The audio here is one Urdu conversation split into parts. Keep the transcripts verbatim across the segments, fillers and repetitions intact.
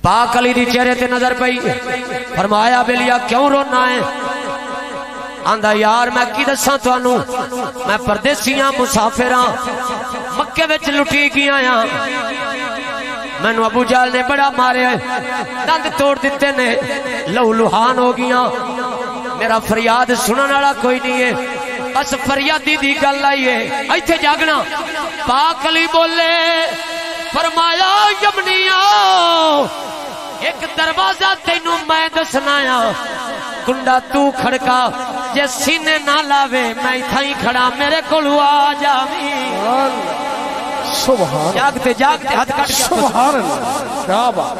پاک علی دی چہرے تے نظر پئی، فرمایا بلیا کیوں رونا ہے؟ آندا یار میں کی دساں تانوں، میں پردیسیاں مسافراں مکے وچ لٹی گیا ہاں، مینوں ابو جہل نے بڑا ماریا، دند توڑ دیتے نے، لہو لہان ہو گیا، میرا فریاد سنن والا کوئی نہیں ہے، بس فریادی دی گل آئی ہے، ایتھے جاگنا۔ پاک علی بولے، فرمایا یمنیا ایک دروازہ تینوں میں دسنا آ، کنڈا تو کھڑکا، جے سینے نہ لاوے میں ایتھائیں کھڑا، میرے کولو آ جاویں۔ سبحان جاگتے جاگتے ہاتھ کٹ گیا، سبحان اللہ، کیا بات۔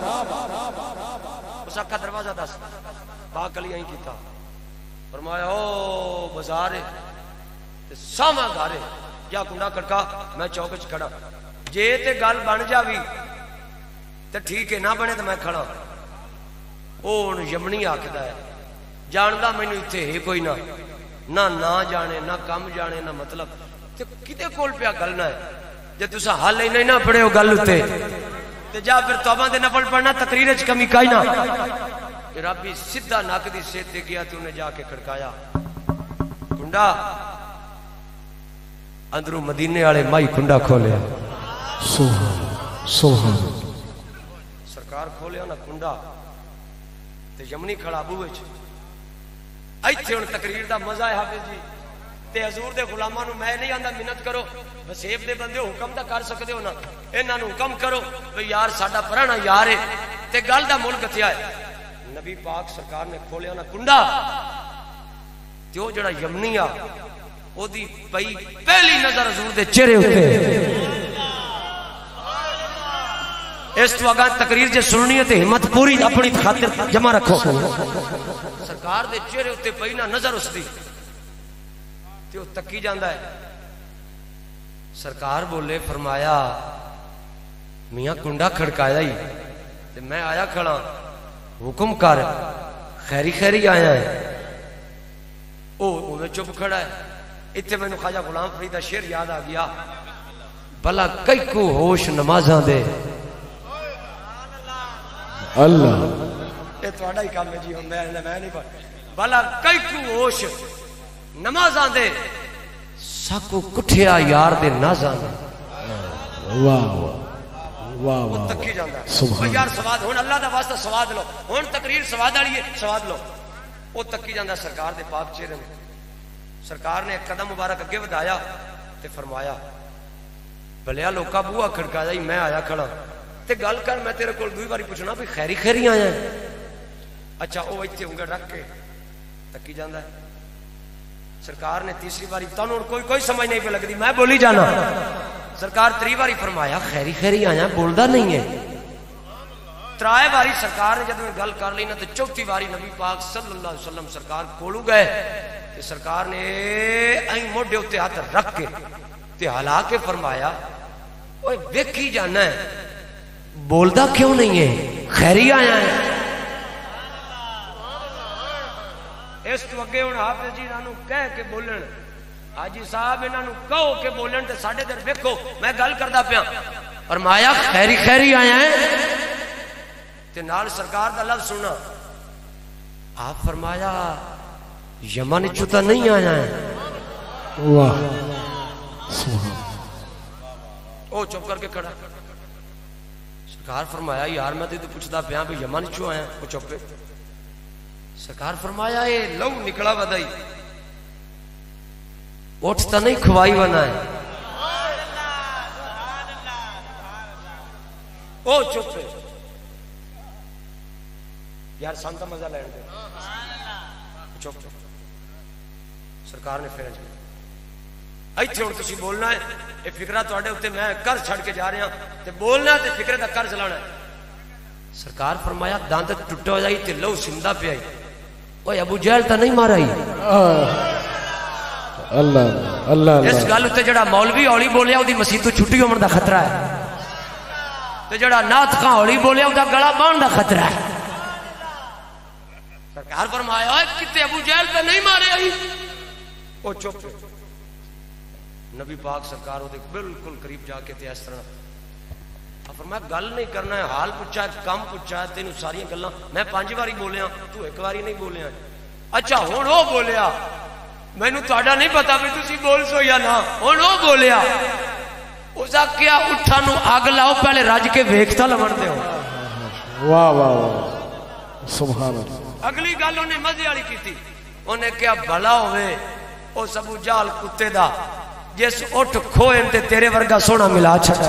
اس کا دروازہ دس، پاک علی آئیں کیتا، فرمایا او بازار ہے تے ساما گھر ہے، جا کنڈا کھڑکا، میں چوک وچ کھڑا، جے تے گل بن جاوی تے ٹھیک ہے، نہ بنے تے میں کھڑا۔ او ہن یمنی آکھدا ہے، جاندا مینوں ایتھے ہے کوئی نہ، نہ نہ جانے نہ کم جانے نہ مطلب، تے کتے کول پیا گلنا ہے؟ جے تساں حل ہی نہیں نہ پڑھے ہو گل تے تے جا پھر توبہ دے نفل پڑھنا، تقریر وچ کمی کائی نہ۔ ربی سیدھا نک دی سیت تے گیا تے انہیں جا کے کھڑکایا، کنڈا، اندروں مدینے والے مائی کنڈا کھولیا، سبحان سبحان سرکار کھولیا نا کنڈا تے یمنی کھڑا ابو وچ، ایتھے ہن تقریر دا مزہ ہے حافظ جی، تے حضور دے غلاماں نوں میں نہیں آندا منت کرو، وسیب دے بندے حکم دا کر سکدے ہو نا، انہاں نوں حکم کرو بھئی یار ساڈا پرانا یار ہے تے گل دا ملک تھیا ہے۔ نبی پاک سرکار نے کھولیا نا کنڈا تے او جڑا یمنی آ او دی پئی پہلی نظر حضور دے چہرے اتے۔ اس تو اگاں تقریر جے سننی ہے تے ہمت پوری اپنی خاطر جمع رکھو، سرکار دے چہرے اتے پئی نہ نظر اس دی تے او تکی جاندا ہے۔ سرکار بولے، فرمایا میاں کنڈا کھڑکایا ہی تے میں آیا کھڑا، حکم کر، خیری خیری آیا ہے۔ او اوے چپ کھڑا ہے۔ اتنے میں خواجہ غلام فرید دا شعر یاد آ گیا، بھلا کئی کو ہوش نمازاں دے، اللہ یہ تھوڑا ہی کام ہے جی، ہوں میں نہیں پڑھ، بھلا کئی کو ہوش نمازاں دے، ساکو کٹھیا یار دے نازاں دے۔ واہ واہ وہ واہ تکی جاندا ہے، سبحان یار سواد ہن اللہ دا واسطہ سواد لو، ہن تقریر سواد والی ہے، سواد لو۔ وہ تکی جاندا سرکار دے پاک چہرے میں۔ سرکار نے ایک قدم مبارک اگے ودایا تے فرمایا، بھلیا لوکا بوہا کھڑکایا ہی میں آیا کھڑا تے گل کر، میں تیرے کول دوئی باری پوچھنا بھی خیری خیری آیا ہے؟ اچھا او ایتھے انگل رکھ کے تکی جاندا ہے۔ سرکار نے تیسری باری، تانوں کوئی کوئی سمجھ نہیں پہ لگدی، میں بولی جانا، سرکار تری باری فرمایا خیری خیری آیا، بولدا نہیں ہے۔ ترائے باری سرکار نے جدوں گل کر لی نا تے چوتھی باری نبی پاک صلی اللہ علیہ وسلم سرکار کولو گئے تے سرکار نے این موڈے اتے ہاتھ رکھ کے تے ہلا کے فرمایا، اوے ویکھی جانا ہے، بولدا کیوں نہیں ہے؟ خیری آیا ہے۔ اس تو اگے ہن حافظ جی انہاں نوں کہہ کے بولن، حاجی صاحب انہاں نوں کہو کہ بولن تے ساڈے در ویکھو، میں گل کردا پیا، فرمایا خیری خیری آیا ہے تے نال سرکار دا لفظ سنا، آپ فرمایا یمن چتا نہیں آیا ہے۔ واہ سبحان او چپ کر کے کھڑا۔ سرکار فرمایا یار میں تے پوچھدا پیا بھی یمن چوں آیا؟ او چپ۔ سرکار فرمایا اے لو نکلا ودائی، اٹھ تا نہیں کھوائی ونا ہے۔ او چپ یار سانتا مزہ لین دے، چپ چپ۔ سرکار نے پھر ایتھے ہن تسی بولنا ہے، اے فکرہ تواڈے اوتے میں قرض چھڑ کے جا رہا تے بولنا تے فکرے دا قرض لانا ہے۔ سرکار فرمایا دانت ٹوٹا ہو جائی تے لو سندا پیا، اوے ابو جہل تا نہیں مارا ہی۔ اللہ اللہ اس گل تے جڑا مولوی ہولی بولیا او دی مسیح تو چھٹی ہون دا خطرہ ہے، تے جڑا نعت خاں ہولی بولیا او دا گلا بان دا خطرہ ہے۔ سرکار فرمایا اے کتے ابو جہل تے نہیں مارے ہی، او چپ۔ نبی پاک سرکار دے بالکل قریب جا کے تے اس طرح فرمایا گل نہیں کرنا ہے، حال پوچھا ہے، کم پوچھا ہے، تینوں ساری گلاں میں پانچ باری بولیا، تو ایک باری نہیں بولیا۔ اچھا ہوں وہ بولیا، مینوں تہاڈا نہیں پتا بھی تسی بول سو یا نہ، ہوں وہ بولیا، اس آخیا اٹھا نو اگ لاؤ، پہلے رج کے ویکھتا لمن دے ہو۔ واہ واہ واہ سبحان اللہ۔ اگلی گل انہیں مزے والی کی، انہیں کیا بھلا ہوئے او ابو جہل کتے دا جس اٹھ کھوئے تے تیرے ورگا سونا ملا چھڑا۔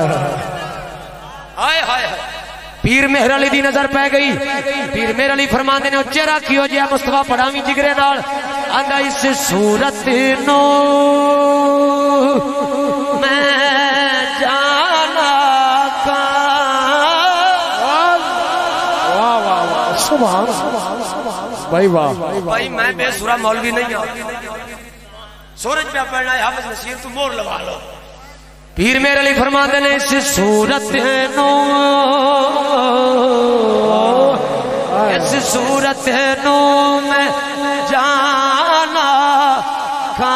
ہائے ہائے ہائے پیر مہر علی دی نظر پہ گئی، پیر مہر علی فرماندے نے چہرہ کیو جے مصطفیٰ پڑھاویں جگرے نال، آندا اس صورت نو میں جانا کا۔ واہ واہ واہ سبحان اللہ بھائی واہ بھائی میں بے سورہ مولوی نہیں ہوں، سورج پہ پڑھنا ہے، حافظ نصیر تو مور لگا لو۔ پیر میرے علی فرماندے نے اس صورت نو اس صورت نو میں جانا کھا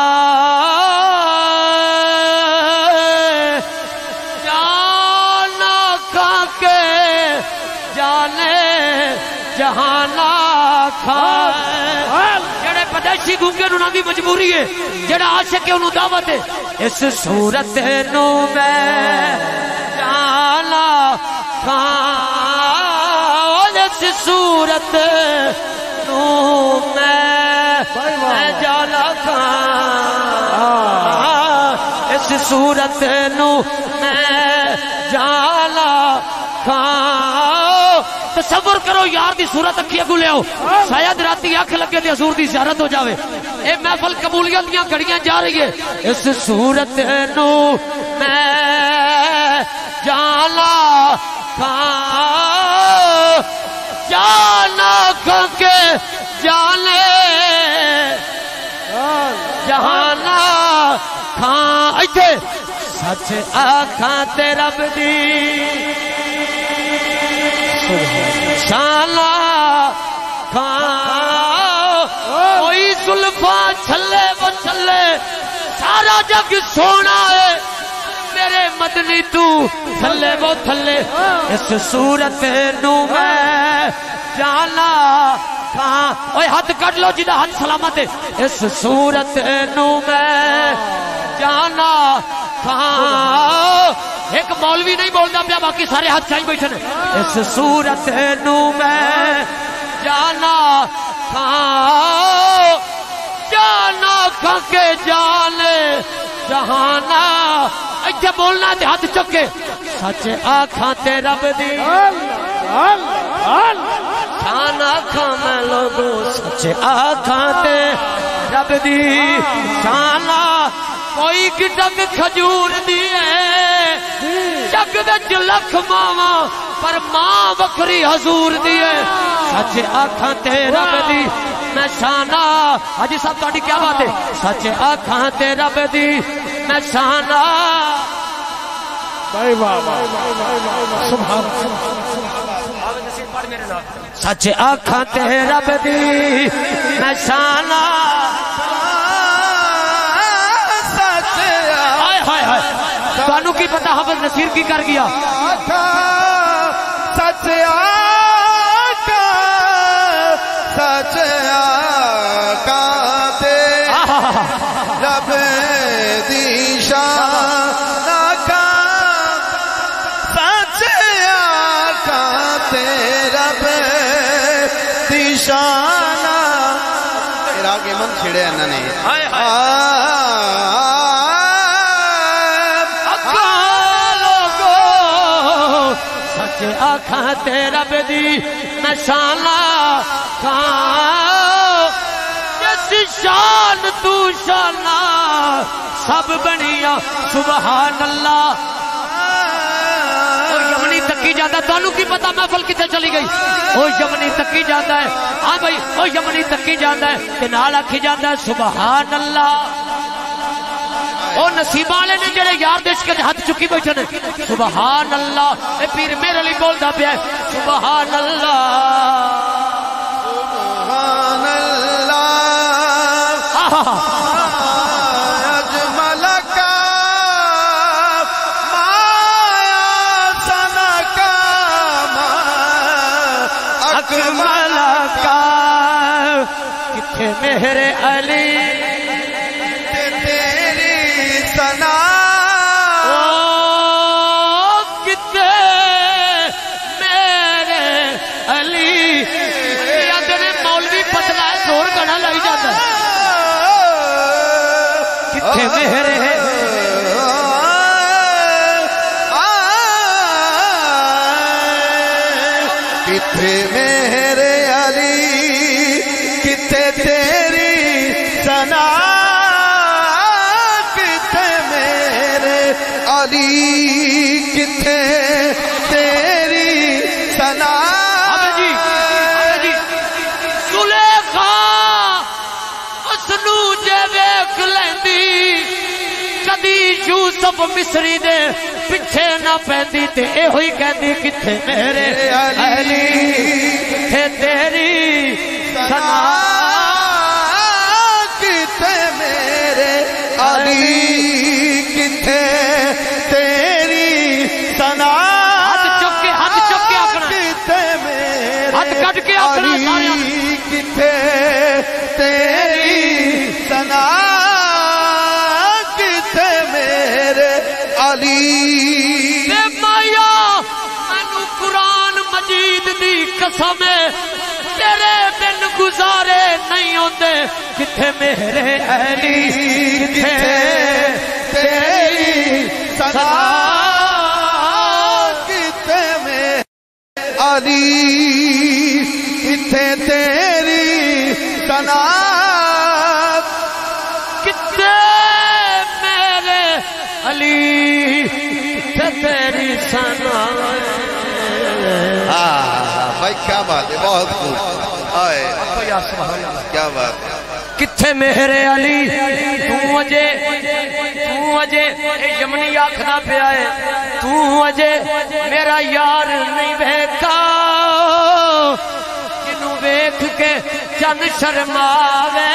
جانا کھا کے جانے جہانا کھا۔ جڑے پدیشی گونگے انہاں دی مجبوری ہے، جڑا عاشق ہے انہوں دعوت ہے۔ اس صورت نو میں جانا کھا، اس صورت نو میں جانا کھا، اس صورت نو میں جانا کھا۔ تصور کرو یار دی صورت اکھی اگو لے آؤ، شاید راتی اکھ لگے تے حضور دی زیارت ہو جاوے۔ اے محفل قبولیت دیاں گھڑیاں جا رہی ہے۔ اس صورت نو میں جانا کھا، جانا کھا کے جانے جہانا کھا۔ ایتھے سچ آکھاں تے رب دی شالا کھا، کوئی زلفاں چھلے وہ چھلے، سارا جگ سونا ہے، میرے مدنی تو تھلے وہ تھلے۔ اس صورت نو میں جانا کھا، اوے ہاتھ کٹ لو جدہ ہاتھ سلامت ہے۔ اس صورت نو میں جانا کھا، ایک مولوی نہیں بولنا پیا، باقی سارے ہاتھ چاہیے بیٹھے نے۔ اس صورت نو میں جانا کھا، جانا کھا کے جانے جہانا۔ ایتھے بولنا تے ہاتھ چکے، سچ آکھاں تے رب دی شان آکھاں میں لوگو، سچ آکھاں تے رب دی شان۔ کوئی گٹک کھجور دیے جگ وچ لکھ ماواں، پر ماں بکری حضور دیے۔ سچ آکھاں تے رب دی میں شانا۔ حاجی صاحب تہاڈی کیا بات ہے؟ سچ آکھاں تے رب دی میں شانا۔ بھائی واہ سبحان اللہ۔ سچ آکھاں تے رب دی میں شانا۔ تانوں کی پتہ حافظ نصیر کی کر گیا؟ سچ آقا سچ آقا تے رب دی شان آقا، سچ آقا تے رب دی شان۔ راگ من چھڑے انہوں نے آکھاں تے رب دی میں شانا کھا، جس شان تو شانا سب بنیا سبحان اللہ۔ او یمنی تکی جاتا، تانوں کی پتہ محفل کتے چلی گئی؟ او یمنی تکی جاتا ہے، ہاں بھائی او یمنی تکی جاتا ہے تے نال آکھی جاتا ہے سبحان اللہ۔ او نصیبہ والے نے جڑے یار دیش کے ہاتھ چکی بیٹھے نے، سبحان اللہ۔ اے پیر میرے لیے بولدا پیا سبحان اللہ سبحان اللہ۔ اجمل کا مایا ملکا کتھے میرے علی تیری ثنا کتھے میرے علی آدھے مولوی پتلا ہے زور گنا لائی جاتا ہے کتھے میرے کتھے میرے علی کتھے تیری ثنا کتھے میرے علی کتھے تیری ثنا جی جی زلیخا اس نو جے ویکھ لیندی کدی یوسف مصری دے پیچھے نہ پیندی تے اے ہوئی کہندی کتھے میرے علی کتھے تیری ثنا کتھے میرے علی کتھے تیری ثنا ہاتھ چک کے ہاتھ چک کے آکھنا کتھے میرے ہاتھ کٹ کے آکھنا سارے علی کتھے تیری ثنا کتھے میرے علی مایا مینو قرآن مجید دی قسم تیرے بن گزارے نہیں ہوندے کتھے میرے علی کتھے تیری ثنا کتھے میرے علی کتھے تیری ثنا کتھے میرے علی کتھے تیری ثنا ہاں بھائی کیا بات ہے بہت خوب آئے کیا بات ہے کتھے میرے علی تو اجے تو اجے اے یمنی آکھنا پیا ہے تو اجے میرا یار نہیں ویکھا جنوں ویکھ کے چن شرماوے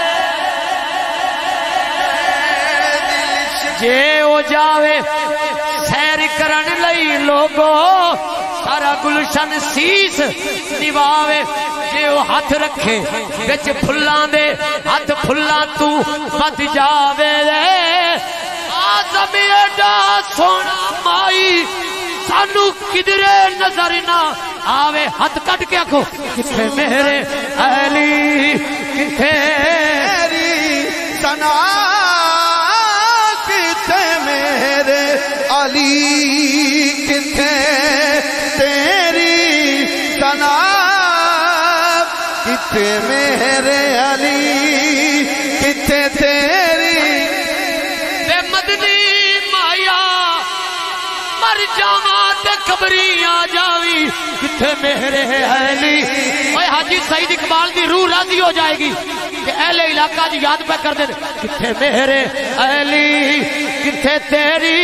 جے او جاوے سیر کرن لئی لوگو سارا گلشن سیس نواوے جے او ہاتھ رکھے وچ پھلاں دے ہاتھ پھلاں تو بد جاوے آدم ایڈا سونا مائی سانو کدرے نظر نہ آوے ہاتھ کٹ کے آکھو کتھے میرے علی کتھے تیری ثنا کتھے میرے علی کتھے تیری ثنا کتھے میرے علی کتھے تیری بے مدنی مایا مر جاواں تے قبری آ جاوی کتھے میرے علی اوے حاجی سعید اقبال دی روح راضی ہو جائے گی کہ اہل علاقہ دی یاد پہ کر دے کتھے میرے علی کتھے تیری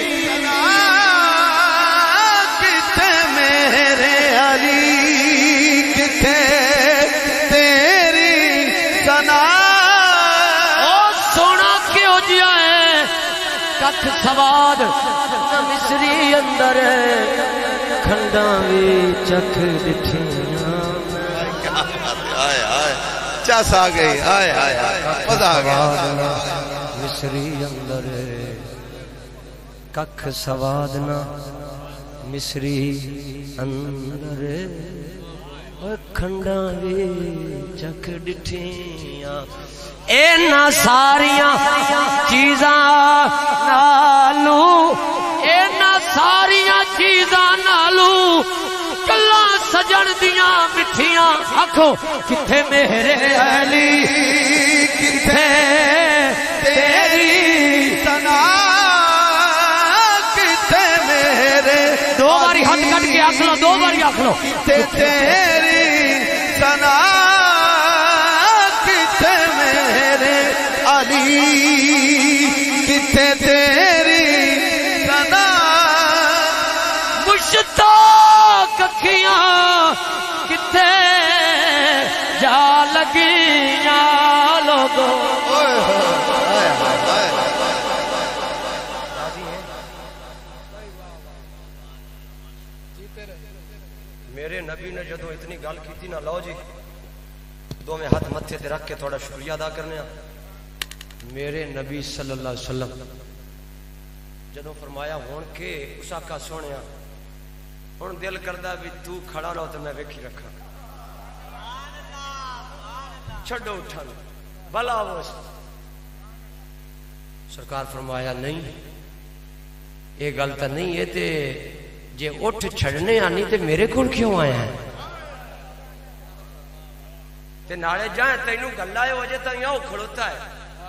کتھے میرے علی کتھے تیری ثنا او سونا کیوں جیا ہے کتھ سواد مصری اندر کھنڈاں وی چکھ دٹھیاں آئے آئے چس آ گئی آئے آئے مزہ آ گیا مصری اندر ککھ سواد نہ مصری اندر کھنڈاں وی چکھ ڈٹھیاں اینا ساریاں چیزاں نالو اینا ساریاں چیزاں نالو کلاں سجن دیاں مٹھیاں آکھو کتھے میرے علی کتھے تیری ثنا کتھے میرے دو باری ہاتھ کٹ کے آکھ لو دو باری آکھ لو کتھے تیری ثنا کتھے میرے علی کتھے تیری ثنا مشتاق اکھیاں کتھے جا لگیاں لوگو میرے نبی نے جدو اتنی گل کی نہ لو جی دو میں ہاتھ متھے تے رکھ کے تھوڑا شکریہ ادا کرنے ہیں. میرے نبی صلی اللہ علیہ وسلم جدو فرمایا ہون کے اس آقا سونے ہوں دل کردا بھی تو کھڑا رہو تو میں ویکھی رکھا چھڈو اٹھن بلا وہ سرکار فرمایا نہیں یہ گل تو نہیں ہے تے جے اٹھ چھڑنے آنی تے میرے کول کیوں آیا ہے تے نالے جائیں تینوں گلا ہے وجہ تائیں آؤ کھڑوتا ہے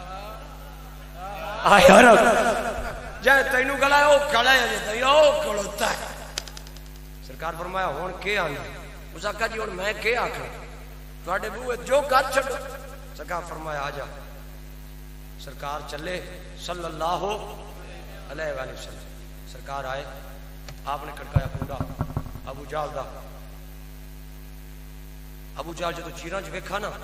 آیا رب جائیں تینوں گلا ہے وہ کھڑا ہے وجہ تائیں آؤ کھڑوتا ہے. سرکار فرمایا ہون کے آنا اس آقا جی ہون میں کے آکھا تواڈے بوئے جو کر چھڑو. سرکار فرمایا آ جا. سرکار چلے صلی اللہ علیہ وآلہ وسلم. سرکار آئے آپ نے کھڑکایا کنڈا ابو جال دا. ابو جال جدو چیراں چ ویکھا نا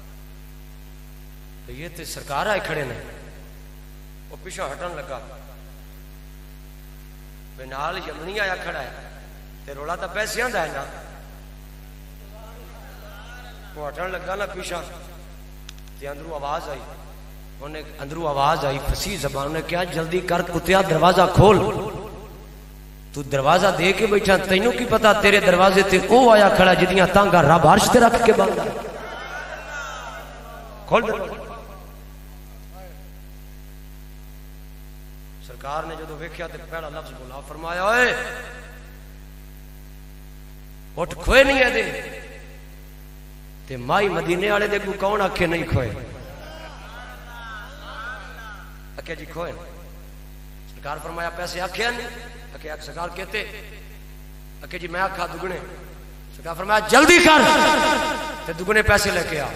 تو یہ تے سرکار آئے کھڑے نے وہ پیچھے ہٹن لگا بے نال یمنی آیا کھڑا ہے تے رولا تو پیسیاں دا ہے نا وہ ہٹن لگا نا پیچھا تے اندروں آواز آئی انہیں اندروں آواز آئی فصیح زبان نے کیا جلدی کر کتیا دروازہ کھول تو دروازہ دے کے بیٹھا تینوں کی پتا تیرے دروازے تے او آیا کھڑا جدیاں تانگا رب عرش تے رکھ کے بند کھول دے. سرکار نے جدو ویکھیا تے پہلا لفظ بولا فرمایا اوئے اٹھ کھوئے نہیں ہے دے تے مائی مدینے والے دے کو کون آکھے نہیں کھوئے اکھے جی کھوئے. سرکار فرمایا پیسے آکھے نہیں اکھے آکھ سرکار کہتے اکھے جی میں آکھا دگنے. سرکار فرمایا جلدی کر تے دگنے پیسے لے کے آ.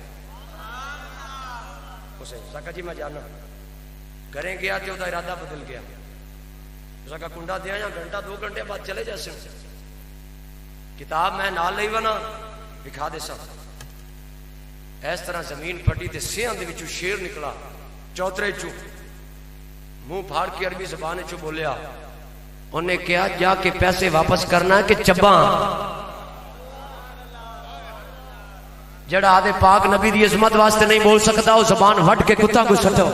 اسے سرکار جی میں جانا کریں گیا تے دا ارادہ بدل گیا. سرکار کنڈا دیا یا گھنٹہ دو گھنٹے بعد چلے جیسے کتاب میں نال لئی ونا دکھا دے سب اس طرح زمین پھٹی تے سیاں دے وچوں شیر نکلا چوترے چو منہ پھاڑ کے عربی زبان چو بولیا انہیں کیا جا کے پیسے واپس کرنا ہے کہ چباں جڑا آدھے پاک نبی دی عظمت واسطے نہیں بول سکتا وہ زبان وٹ کے کتا کو سٹو.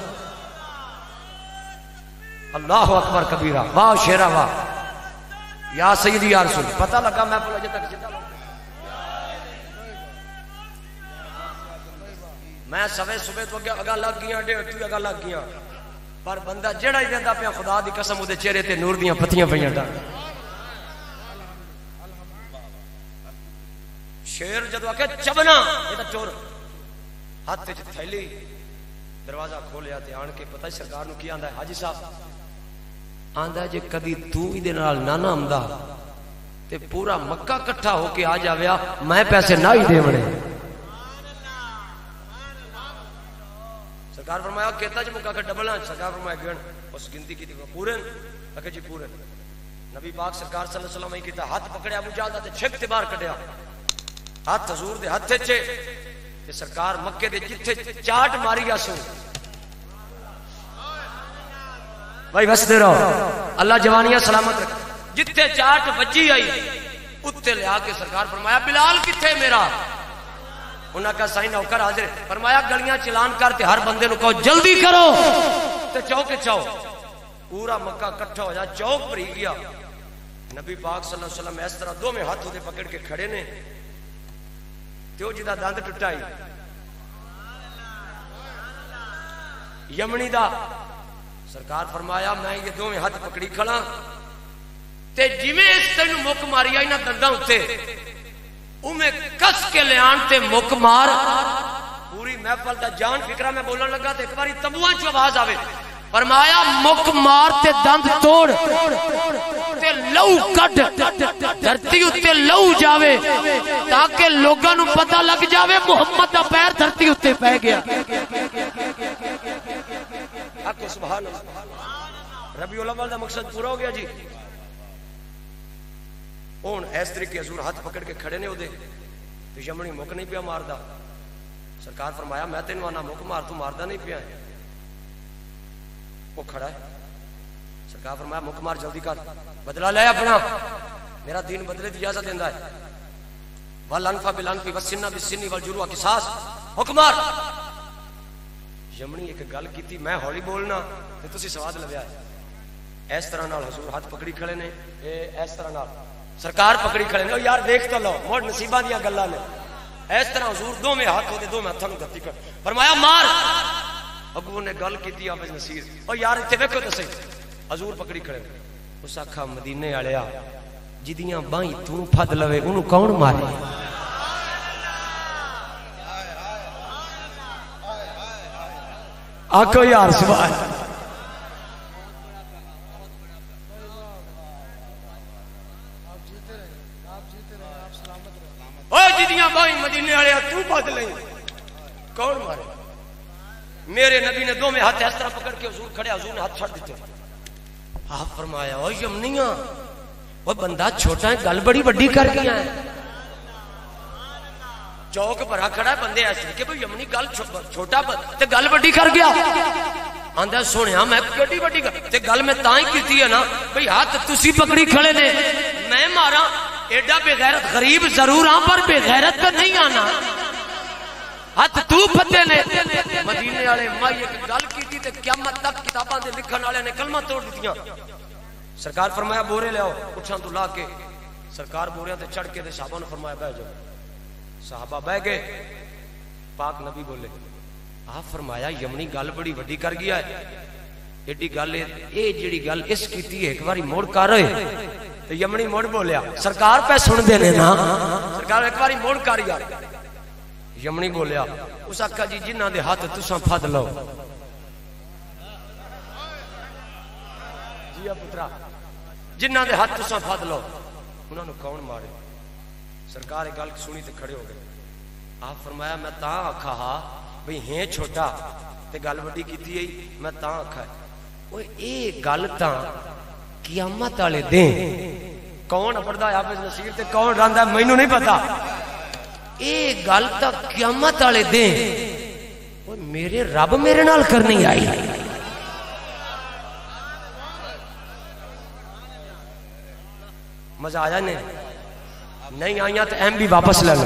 اللہ اکبر کبیرہ واہ شیرہ واہ یا سیدی یا رسول. پتہ لگا میں پوچھا تک جتا میں سوے صبح تو اگا لگ گیا ڈیڑھ تو اگا لگ گیا پر بندہ جڑا ہی دیتا پیا خدا دی قسم وہ چہرے تے نور دیاں پتیاں پہ ڈا. شیر جدو آ کے چبنا یہ چور ہاتھ تھیلی دروازہ کھولیا تے آن کے پتہ سرکار نو کی آندا ہے حاجی صاحب آندا جے کدی تو دے نال نہ نہ آمدا تے پورا مکہ کٹھا ہو کے آ جاویا میں پیسے نہ ہی دیونے. سرکار فرمایا کہتا جی مکہ کا ڈبل ہے. سرکار فرمایا گن اس گنتی کی تھی پورے لکھے جی پورے. نبی پاک سرکار صلی اللہ علیہ وسلم ہی کیتا ہاتھ پکڑیا ابو جہل دا تے چھک تے باہر کڈیا ہاتھ حضور دے ہتھے چے تے سرکار مکے دے جتھے چاٹ ماری آسو بھائی وسدے رہو اللہ جوانیاں سلامت رکھ جتھے چاٹ وجی آئی اتنے لے آ کے سرکار فرمایا بلال کتھے میرا. انہاں کا سائیں نوکر حاضر فرمایا گلیاں چلان کر تے ہر بندے نو کہو جلدی کرو تے چوک چاؤ. پورا مکہ کٹھا ہو جا چوک بھری گیا. نبی پاک صلی اللہ علیہ وسلم اس طرح دو میں ہاتھ دے پکڑ کے کھڑے نے تے او جدا دند ٹٹائی یمنی دا. سرکار فرمایا میں یہ دو میں ہاتھ پکڑی کھڑا تے جویں اس تینو مک ماری آئی نا دنداں اتے اویں کس کے لے آن تے مک مار. پوری محفل دا جان فکرہ میں بولن لگا تے ایک باری تبواں چ آواز آوے فرمایا مک مار تے دند توڑ تے لو کڈ دھرتی اتے لو جاوے تاکہ لوگاں نو پتہ لگ جاوے محمد دا پیر دھرتی اتے پے گیا. آکو سبحان اللہ. ربیع الاول دا مقصد پورا ہو گیا جی. ہوں اس طریقے حضور ہاتھ پکڑ کے کھڑے نے وہ تو یمنی مک نہیں پیا ماردا. سرکار فرمایا میں تینوں آنا مک مار تو ماردا نہیں پیا. وہ کھڑا ہے. سرکار فرمایا مک مار جلدی کر بدلا لے اپنا. میرا دین بدلے دی اجازت دیندا ہے والانفا بالانفی والسنہ بالسنی والجروح قصاص حکمار یمنی ایک گل کیتی میں ہولی بولنا تے تسی سواد لویا ہے اس طرح نال حضور ہاتھ پکڑی کھڑے نے اے اس طرح نال سرکار پکڑی کھڑے نے او یار دیکھ تو لو موڑ نصیباں دیاں گلاں نے اس طرح حضور دو میں ہاتھ ہوتے دو میں ہاتھوں دتی کر فرمایا مار ابو نے گل کیتی آپ نصیر او یار ایتھے ویکھو تے صحیح حضور پکڑی کھڑے اس آکھا مدینے والیا جدیاں بائیں تو پھد لوے اونوں کون مارے آکھو یار سبحان او جدیاں بائیں مدینے والے تو پھد لیں کون مارے میرے نبی نے دو میں ہاتھ اس طرح پکڑ کے حضور کھڑے حضور نے ہاتھ چھڑ دیتے آپ فرمایا او یمنیاں وہ بندہ چھوٹا ہے گل بڑی بڑی کر گیا ہے چوک بھرا کھڑا ہے بندے ایسے کہ بھئی یمنی گل چھوٹا تے گل بڑی کر گیا آندا سونیا میں کیڑی بڑی تے گل میں تاں ہی کیتی ہے نا بھئی ہاتھ تسی پکڑی کھڑے نے میں مارا ایڈا بے غیرت غریب ضرور ہاں پر بے غیرت پہ نہیں آنا ہاتھ تو پھدے نے مدینے والے مائی ایک گل کیتی تے قیامت تک کتاباں دے لکھن والے نے کلمہ توڑ دتیاں سرکار فرمایا بورے لے آؤ اٹھاں تو لا کے سرکار بوریاں تے چڑھ کے تے صحابہ نے فرمایا بیٹھ جاؤ صحابہ بیٹھ گئے پاک نبی بولے آپ فرمایا یمنی گل بڑی وڈی کر گیا ہے ایڈی گل اے جڑی گل اس کیتی ہے ایک باری موڑ کر رہے تے یمنی موڑ بولیا سرکار پہ سن دے نے نا سرکار ایک باری موڑ کر یار یمنی بولیا اس آکھا جی جنہاں دے ہاتھ تساں پھد لو جی پترا جنہاں دے ہاتھ تساں پھد لو انہاں نو کون مارے سرکار ایک گل سنی تے کھڑے ہو گئے آپ فرمایا میں تاں آکھا ہا بھئی ہیں چھوٹا تے گل وڈی کیتی ہے میں تاں آکھا اوے اے گل تاں قیامت والے دن کون پڑھدا ہے حافظ نصیر تے کون راندا ہے مینوں نہیں پتا اے گل تاں قیامت والے دن اوے میرے رب میرے نال کرنی آئی مزہ آیا نہیں نہیں آئیاں تو ایم بھی واپس لے لو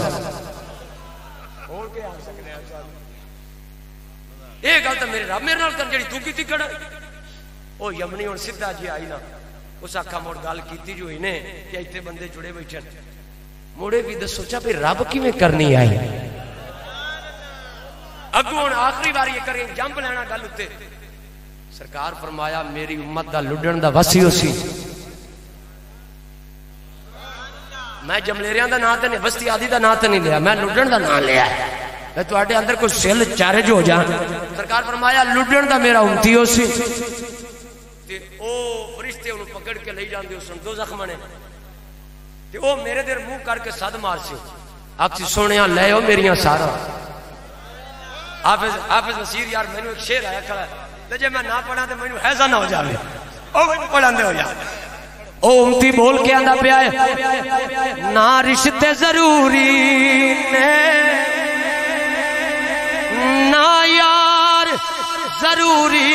یہ گل تو میرے رب میرے نال کر جڑی تو کیتی کڑ او یمنی ہن سیدھا جی آئی نا اس آکھا موڑ گل کیتی جو ہی نے کہ ایتھے بندے جڑے بیٹھے موڑے بھی دس سوچا بھی رب کیویں کرنی آئی اگوں ہن آخری بار یہ کریں جنب لینا گل اتے سرکار فرمایا میری امت دا لڈن دا وسی ہوسی میں جملیریاں دا نام تے نہیں بستی آدھی دا نام تے نہیں لیا میں لڈن دا نام لیا میں تواڈے اندر کوئی سل چارج ہو جان سرکار فرمایا لڈن دا میرا امتی ہو سی تے او فرشتے انہوں پکڑ کے لے جاندے اس دو زخم نے تے او میرے دیر منہ کر کے صد مار سی آپ سی سونیاں لے او میریاں سارا حافظ حافظ نصیر یار مینوں ایک شعر آیا کھڑا ہے تے جے میں نہ پڑھا تے مینوں حیضہ نہ ہو جاوے او مینوں پڑھاندے ہو یار او امتی بول کے آندہ پہ آئے نہ رشتے ضروری نے نہ یار ضروری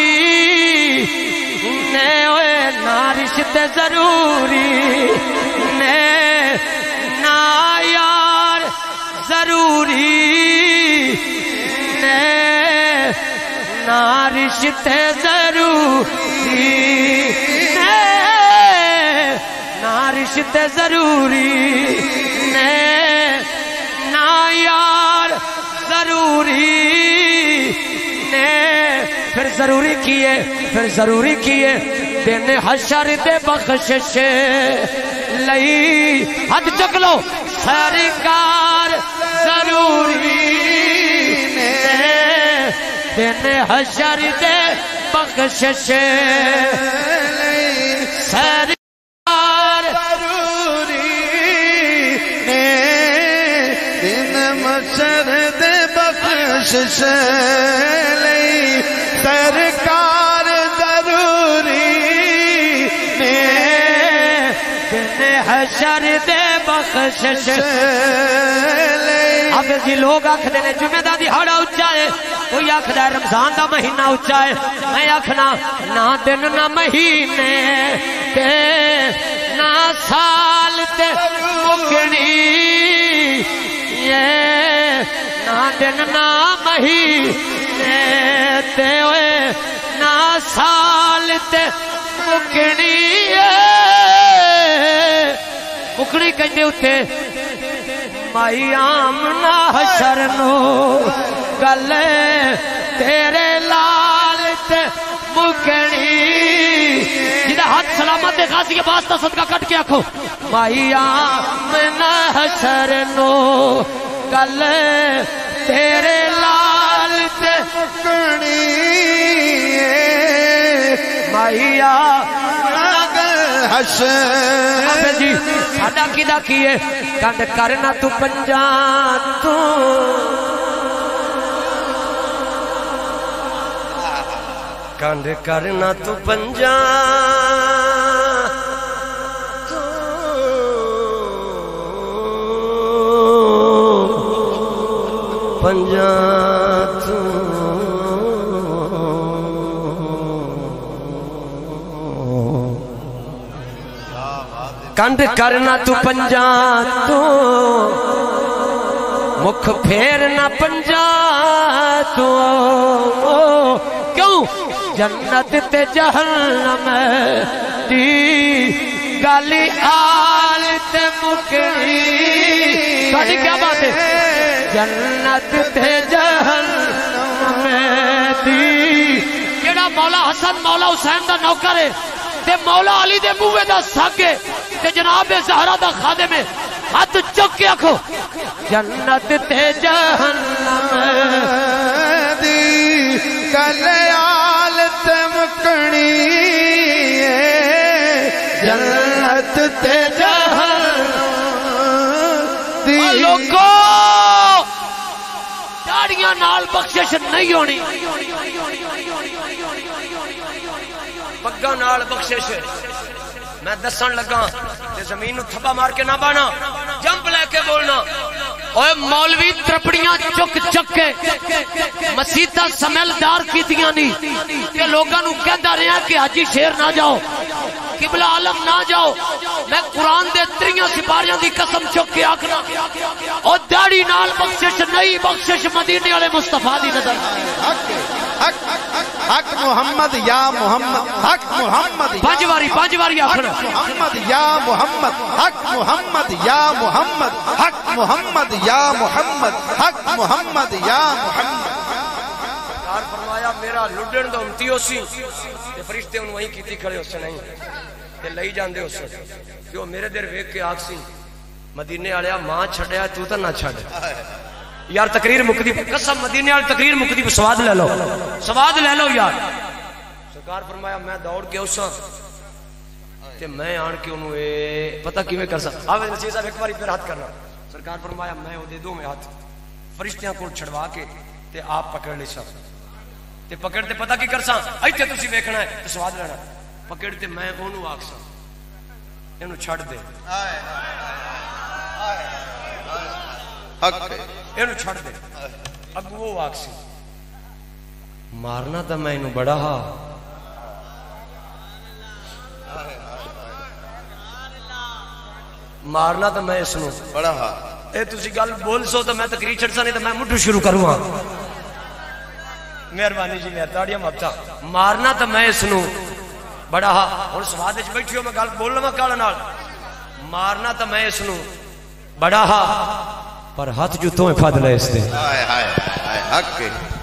نے نہ رشتے ضروری نے نہ یار ضروری نے نہ رشتے ضروری رشتے ضروری نے نہ یار ضروری نے پھر ضروری کیے پھر ضروری کیے دن حشر دے بخشش لئی حد چک لو سرکار ضروری نے دن حشر دے بخشش سر بخشش لئی سرکار ضروری نے دن حشر دے بخشش اب جی لوگ آکھدے نے جمعہ دا دہاڑا اچا ہے کوئی آکھدا ہے رمضان دا مہینہ اچا ہے میں آکھنا نہ دن نہ مہینے تے نہ سال تے مکنی یہ نہ دن نہ مہینے تے ہوئے نہ سال تے مکنی مکنی کہندے اتے مائی آمنا حشر نو گلے تیرے لال تے مکنی جدہ ہاتھ سلامت دے غازی کے واسطہ صدقہ کٹ کے آکھو مائی آمنا حشر نو گلے تیرے لال تے مکنی مائی آمنا حشر جی ساڈا کیدا کیے کنڈ کرنا تو پنجاں تو کنڈ کرنا تو پنجاں تو پنجاں تو کنڈ کرنا تو پنجاں تو مکھ پھیرنا پنجاں تو کیوں جنت تے جہنم دی گالی آل تے مکنی ساڑھی کیا بات ہے جنت تے جہنم دی کیڑا مولا حسن مولا حسین دا نوکر ہے تے مولا علی دے بوے دا ساگے تے جناب زہرا دا خادم ہے ہاتھ چک کے آکھو جنت تے جہنم دی کلیال تے مکنی جنت تے جہنم دی لوگو داڑیاں نال بخشش نہیں ہونی پگاں نال بخشش میں دسن لگا تے زمین نو تھپا مار کے نہ بانا جمپ لے کے بولنا اوے مولوی ترپڑیاں چک چک کے مسیطہ سمیلدار کیتیاں نہیں کہ لوگاں نو کہندا رہیا کہ حاجی شیر نہ جاؤ قبلہ عالم نہ جاؤ میں قرآن دے تریاں سپاریاں دی قسم چک کے آکھنا او داڑی نال بخشش نہیں بخشش مدینے والے مصطفیٰ دی نظر حق حق محمد یا محمد حق محمد پانچ واری پانچ واری آخر محمد یا محمد حق محمد یا محمد حق محمد یا محمد حق محمد یا محمد سرکار فرمایا میرا لڈن دا امتی ہو سی تے فرشتے انہوں وہیں کیتی کھڑے ہو سے نہیں تے لئی جاندے ہو سے کہ وہ میرے دیر ویک کے آگ سی مدینے آلیا ماں چھڑیا تو تا نہ چھڑ یار تقریر مکدی قسم مدینے والی تقریر مکدی سواد لے لو سواد لے لو یار سرکار فرمایا میں دوڑ کے اساں تے میں آن کے انہوں اے پتہ کیویں کر سکتا آوے نصیر صاحب ایک باری پھر ہاتھ کرنا سرکار فرمایا میں وہ دے دو میں ہاتھ فرشتیاں کو چھڑوا کے تے آپ پکڑ لے سا تے پکڑ تے پتہ کی کر سا ایتھے تسی ویکھنا ہے تے سواد لینا پکڑ تے میں اونوں آکھ سا اینوں چھڑ دے حق اینوں چھڑ دے اگو وہ آکھ سی مارنا تا میں اینوں بڑا ہا مارنا تا میں اس نو بڑا ہا اے تسی گل بول سو تو میں تقریر چھڑ سا نہیں تو میں مٹھو شروع کروں ہاں مہربانی جی میں تاڑیاں مبتا مارنا تا میں اس نو بڑا ہا اور سواد وچ بیٹھی ہو میں گل بول لواں کال نال مارنا تا میں اس نو بڑا ہا پر ہاتھ جو تو فضل ہے اس دے ہائے ہائے حق